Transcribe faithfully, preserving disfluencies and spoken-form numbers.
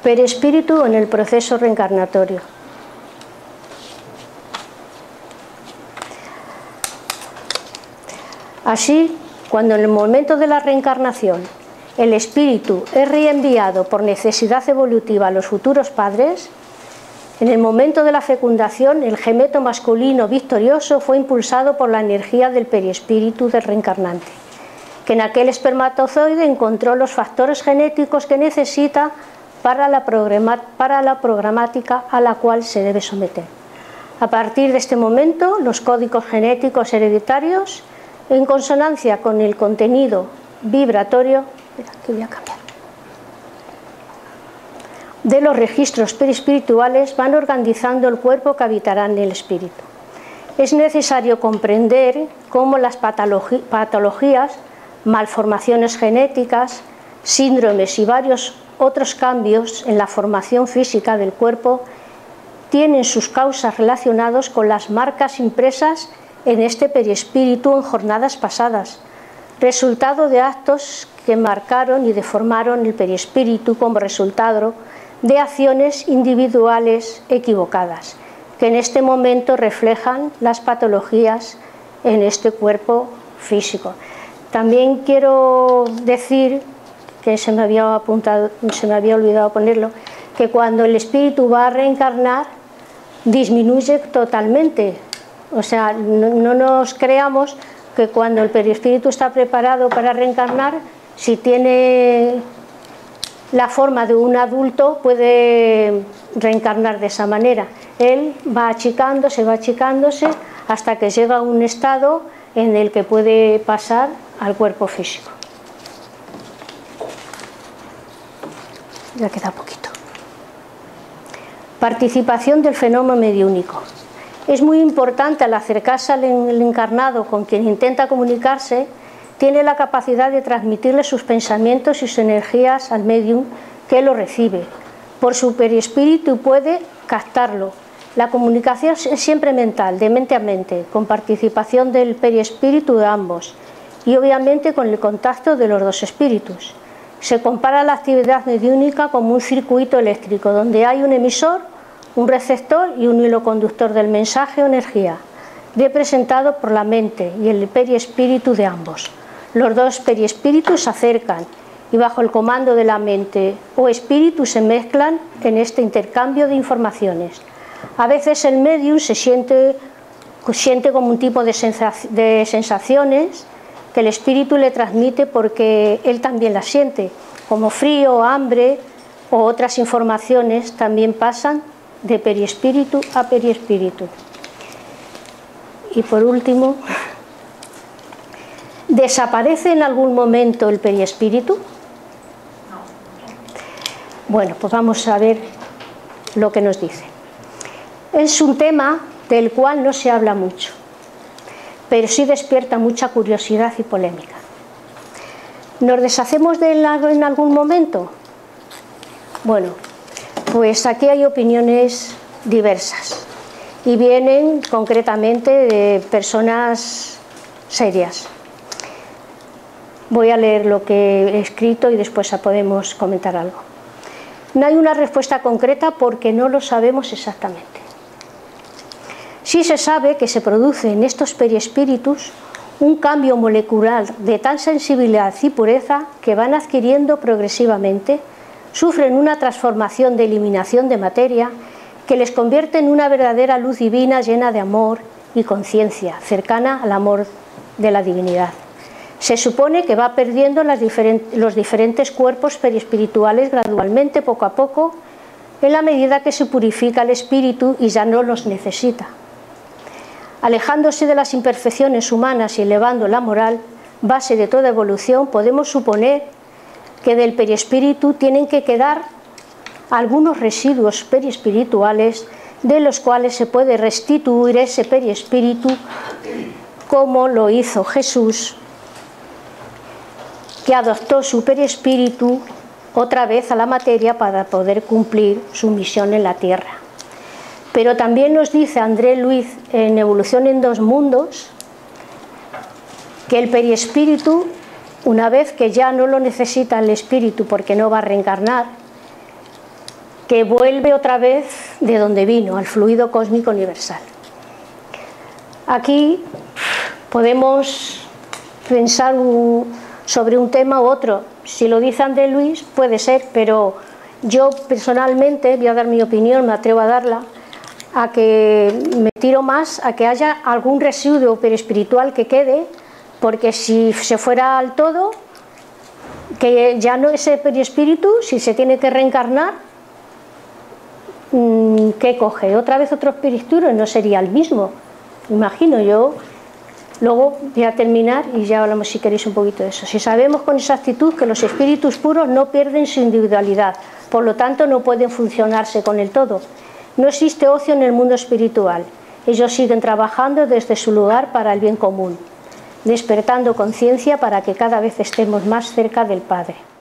Perispíritu en el proceso reencarnatorio. Así, cuando en el momento de la reencarnación el espíritu es reenviado por necesidad evolutiva a los futuros padres, en el momento de la fecundación el gemeto masculino victorioso fue impulsado por la energía del perispíritu del reencarnante, que en aquel espermatozoide encontró los factores genéticos que necesita para la, para la programática a la cual se debe someter. A partir de este momento, los códigos genéticos hereditarios, en consonancia con el contenido vibratorio, espera, que voy a cambiar, de los registros perispirituales, van organizando el cuerpo que habitará en el espíritu. Es necesario comprender cómo las patologías, malformaciones genéticas, síndromes y varios otros cambios en la formación física del cuerpo tienen sus causas relacionadas con las marcas impresas en este perispíritu en jornadas pasadas, resultado de actos que marcaron y deformaron el perispíritu como resultado de acciones individuales equivocadas, que en este momento reflejan las patologías en este cuerpo físico. También quiero decir, que se me había apuntado, se me había olvidado ponerlo, que cuando el espíritu va a reencarnar disminuye totalmente. O sea, no, no nos creamos que cuando el perispíritu está preparado para reencarnar, si tiene la forma de un adulto, puede reencarnar de esa manera. Él va achicándose, va achicándose, hasta que llega a un estado en el que puede pasar al cuerpo físico. Ya queda poquito. Participación del fenómeno mediúnico. Es muy importante, al acercarse al encarnado con quien intenta comunicarse, tiene la capacidad de transmitirle sus pensamientos y sus energías al medium que lo recibe. Por su perispíritu puede captarlo. La comunicación es siempre mental, de mente a mente, con participación del perispíritu de ambos y obviamente con el contacto de los dos espíritus. Se compara la actividad mediúnica como un circuito eléctrico donde hay un emisor, un receptor y un hilo conductor del mensaje o energía, representado por la mente y el perispíritu de ambos. Los dos perispíritus se acercan y bajo el comando de la mente o espíritu se mezclan en este intercambio de informaciones. A veces el medium se siente, siente como un tipo de, sensac- de sensaciones que el espíritu le transmite porque él también las siente, como frío, hambre o otras informaciones también pasan de perispíritu a perispíritu. Y por último, ¿desaparece en algún momento el perispíritu? Bueno, pues vamos a ver lo que nos dice. Es un tema del cual no se habla mucho, pero sí despierta mucha curiosidad y polémica. ¿Nos deshacemos de él en algún momento? Bueno, pues aquí hay opiniones diversas y vienen concretamente de personas serias. Voy a leer lo que he escrito y después podemos comentar algo. No hay una respuesta concreta porque no lo sabemos exactamente. Sí se sabe que se produce en estos perispíritus un cambio molecular de tal sensibilidad y pureza que van adquiriendo progresivamente, sufren una transformación de eliminación de materia que les convierte en una verdadera luz divina llena de amor y conciencia, cercana al amor de la divinidad. Se supone que va perdiendo las diferentes, los diferentes cuerpos perispirituales gradualmente, poco a poco, en la medida que se purifica el espíritu y ya no los necesita. Alejándose de las imperfecciones humanas y elevando la moral, base de toda evolución, podemos suponer que del perispíritu tienen que quedar algunos residuos perispirituales de los cuales se puede restituir ese perispíritu como lo hizo Jesús, que adoptó su perispíritu otra vez a la materia para poder cumplir su misión en la tierra. Pero también nos dice André Luiz en Evolución en dos mundos que el perispíritu, una vez que ya no lo necesita el espíritu porque no va a reencarnar, que vuelve otra vez de donde vino, al fluido cósmico universal. Aquí podemos pensar un, sobre un tema u otro. Si lo dice André Luis, puede ser, pero yo personalmente, voy a dar mi opinión, me atrevo a darla, a que me tiro más a que haya algún residuo perispiritual que quede, porque si se fuera al todo, que ya no ese perispíritu, si se tiene que reencarnar, ¿qué coge? ¿Otra vez otro espíritu? No sería el mismo, imagino yo. Luego voy a terminar y ya hablamos, si queréis, un poquito de eso. Si sabemos con exactitud que los espíritus puros no pierden su individualidad, por lo tanto no pueden funcionarse con el todo. No existe ocio en el mundo espiritual. Ellos siguen trabajando desde su lugar para el bien común, despertando conciencia para que cada vez estemos más cerca del Padre.